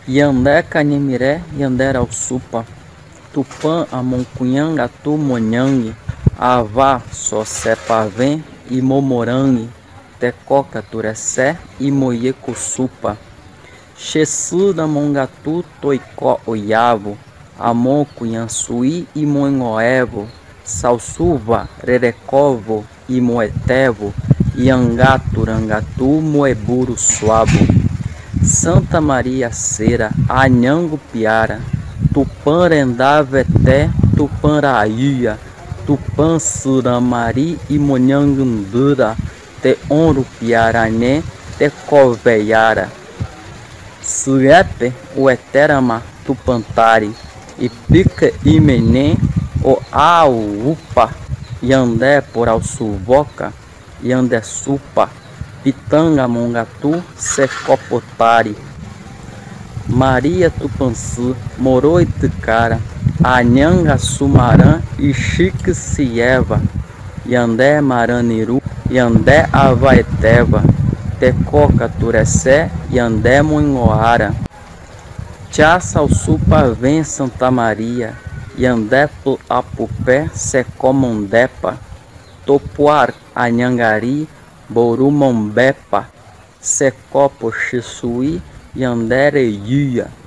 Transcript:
Yandé Canimiré, Yandé Alçupa, Tupã Amoncunhangatu Monhangue, Avá Socé-Pavém e Momorangue, Tecoca Turecé e Moiecoçupa, Xessuda Mongatu Toicó Oiavo, Amoncunhançuí e Monhoevo, Salsuva Rerecovo e Moetevo, Iangaturangatu Moeburu Suabo, Santa Maria Cera, Anhango Piara, Tupã-Rendá Veté, Tupã-Raía, Tupã-Suramari e Monhangandura, Teonro Piarané, Tecoveiara, Suepe, Ueterama, Tupantari, e Pica Imené, o Auupa, Yandé por Alçuvoca, Yandé Supa, Pitanga Mongatu, Secopotari, Maria Tupançu, Moroiticara, Anhanga Sumarã e Xique-Sieva, Yandé Maraniru, Yandé Avaeteva, Tecoca Turecé, Yandé Monhoara, Tchaça Alçupa Vem Santa Maria, Yandé Apupé, Secomondepa, Topuar Anhangari, Borumombepa, Secopo Xissuí, Yandé Reia.